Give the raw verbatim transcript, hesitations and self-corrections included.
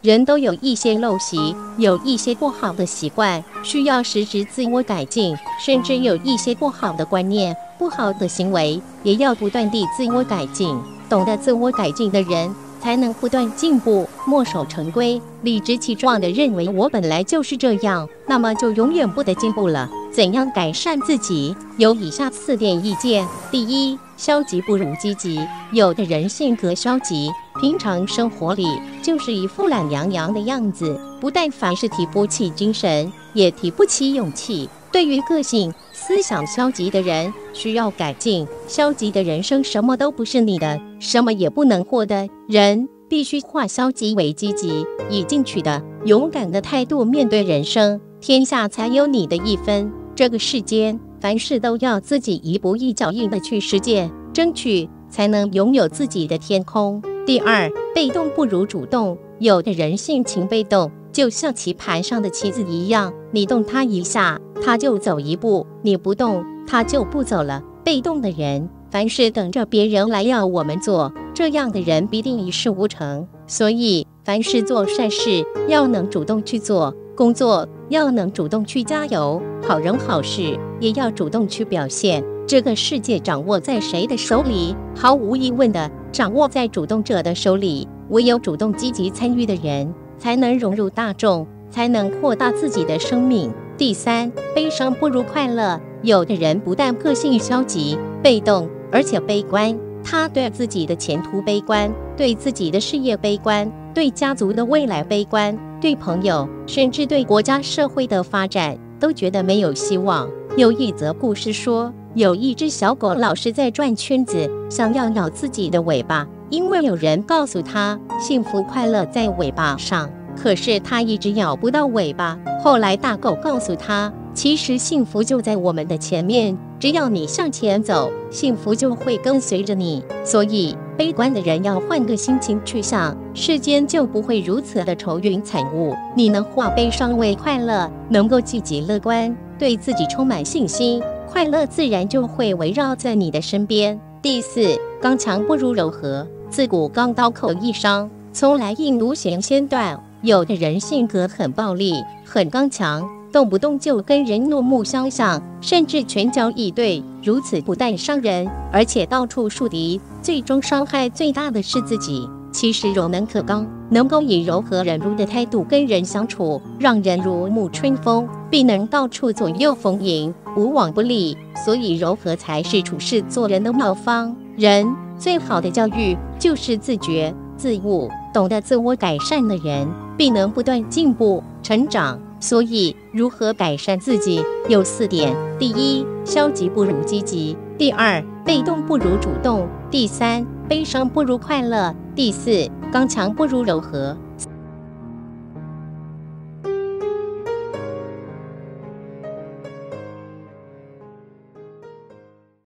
人都有一些陋习，有一些不好的习惯，需要时时自我改进，甚至有一些不好的观念、不好的行为，也要不断地自我改进。懂得自我改进的人，才能不断进步，墨守成规，理直气壮地认为我本来就是这样，那么就永远不得进步了。怎样改善自己？有以下四点意见。第一，消极不如积极。有的人性格消极，平常生活里就是一副懒洋洋的样子，不但凡事提不起精神，也提不起勇气。对于个性、思想消极的人，需要改进。消极的人生，什么都不是你的，什么也不能获得。人必须化消极为积极，以进取的、勇敢的态度面对人生，天下才有你的一分。这个世间，凡事都要自己一步一脚印的去实践、争取，才能拥有自己的天空。第二，被动不如主动。有的人性情被动，就像棋盘上的棋子一样，你动它一下，它就走一步；你不动，它就不走了。被动的人，凡事等着别人来要我们做，这样的人必定一事无成。所以，凡事做善事，要能主动去做；工作要能主动去加油；好人好事也要主动去表现。这个世界掌握在谁的手里？毫无疑问的，掌握在主动者的手里。唯有主动积极参与的人，才能融入大众，才能扩大自己的生命。第三，悲伤不如快乐。有的人不但个性消极、被动，而且悲观。他对自己的前途悲观，对自己的事业悲观，对家族的未来悲观，对朋友，甚至对国家社会的发展，都觉得没有希望。有一则故事说，有一只小狗老是在转圈子，想要咬自己的尾巴，因为有人告诉他，幸福快乐在尾巴上。可是他一直咬不到尾巴。后来大狗告诉他，其实幸福就在我们的前面，只要你向前走，幸福就会跟随着你。所以悲观的人要换个心情去想，世间就不会如此的愁云惨雾。你能化悲伤为快乐，能够积极乐观，对自己充满信心，快乐自然就会围绕在你的身边。第四，刚强不如柔和。自古钢刀口易伤，从来硬如弦先断。有的人性格很暴力，很刚强，动不动就跟人怒目相向，甚至拳脚以对。如此不但伤人，而且到处树敌，最终伤害最大的是自己。其实柔能可刚，能够以柔和忍辱的态度跟人相处，让人如沐春风，必能到处左右逢迎，无往不利。所以柔和才是处事做人的妙方。人最好的教育就是自觉自悟，懂得自我改善的人，必能不断进步成长。所以如何改善自己有四点：第一，消极不如积极；第二，被动不如主动；第三，悲伤不如快乐；第四，刚强不如柔和。